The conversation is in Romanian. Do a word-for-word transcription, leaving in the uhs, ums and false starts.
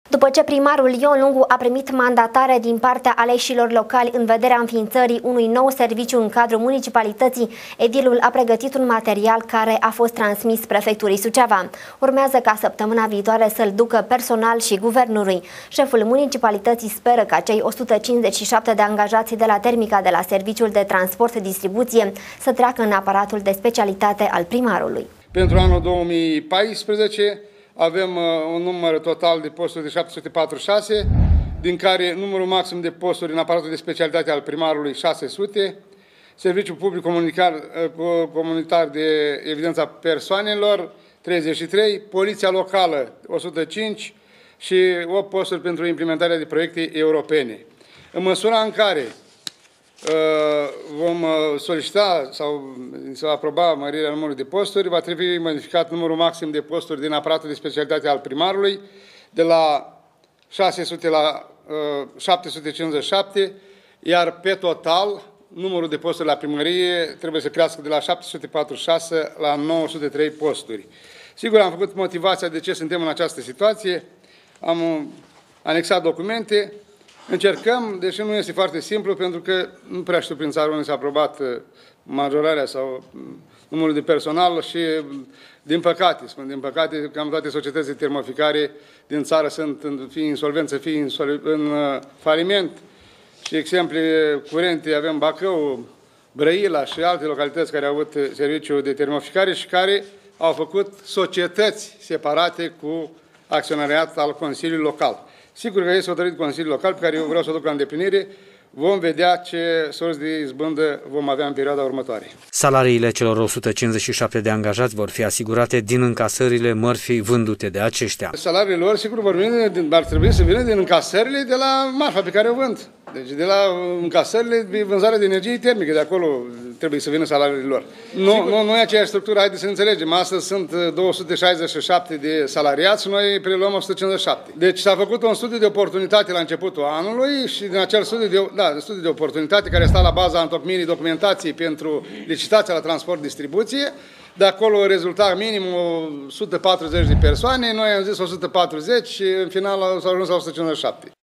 După ce primarul Ion Lungu a primit mandatare din partea aleșilor locali în vederea înființării unui nou serviciu în cadrul municipalității, edilul a pregătit un material care a fost transmis prefecturii Suceava. Urmează ca săptămâna viitoare să-l ducă personal și guvernului. Șeful municipalității speră ca cei o sută cincizeci și șapte de angajați de la Termica de la Serviciul de Transport-Distribuție să treacă în aparatul de specialitate al primarului. Pentru anul două mii paisprezece avem uh, un număr total de posturi de șapte sute patruzeci și șase, din care numărul maxim de posturi în aparatul de specialitate al primarului șase sute, Serviciul Public Comunicar, uh, Comunitar de Evidența Persoanelor treizeci și trei, Poliția Locală o sută cinci și opt posturi pentru implementarea de proiecte europene. În măsura în care vom solicita sau să aproba mărirea numărului de posturi, va trebui modificat numărul maxim de posturi din aparatul de specialitate al primarului de la șase sute la șapte sute cincizeci și șapte, iar pe total numărul de posturi la primărie trebuie să crească de la șapte sute patruzeci și șase la nouă sute trei posturi. Sigur, am făcut motivația de ce suntem în această situație, am anexat documente. Încercăm, deși nu este foarte simplu, pentru că nu prea știu prin țară unde s-a aprobat majorarea sau numărul de personal și, din păcate, spun din păcate, cam toate societățile termoficare din țară sunt fie insolvență, fie în faliment. Și exemple curente avem Bacău, Brăila și alte localități care au avut serviciu de termoficare și care au făcut societăți separate cu acționariat al Consiliului Local. Sigur că este hotărât Consiliul Local, pe care eu vreau să o duc la îndeplinire. Vom vedea ce sorți de izbândă vom avea în perioada următoare. Salariile celor o sută cincizeci și șapte de angajați vor fi asigurate din încasările mărfii vândute de aceștia. Salariile lor, sigur, vor veni din, ar trebui să vină din încasările de la marfa pe care o vând. Deci de la încasările de vânzare de energie termică, de acolo trebuie să vină salariile lor. Nu, nu, nu e aceeași structură, haideți să înțelegem. Astăzi sunt două sute șaizeci și șapte de salariați și noi preluăm o sută cincizeci și șapte. Deci s-a făcut un studiu de oportunitate la începutul anului și din acel studiu de, da, studiu de oportunitate care sta la baza întocmirii documentației pentru licitația la transport-distribuție. De acolo rezulta minim o sută patruzeci de persoane, noi am zis o sută patruzeci și în final s-a ajuns la o sută cincizeci și șapte.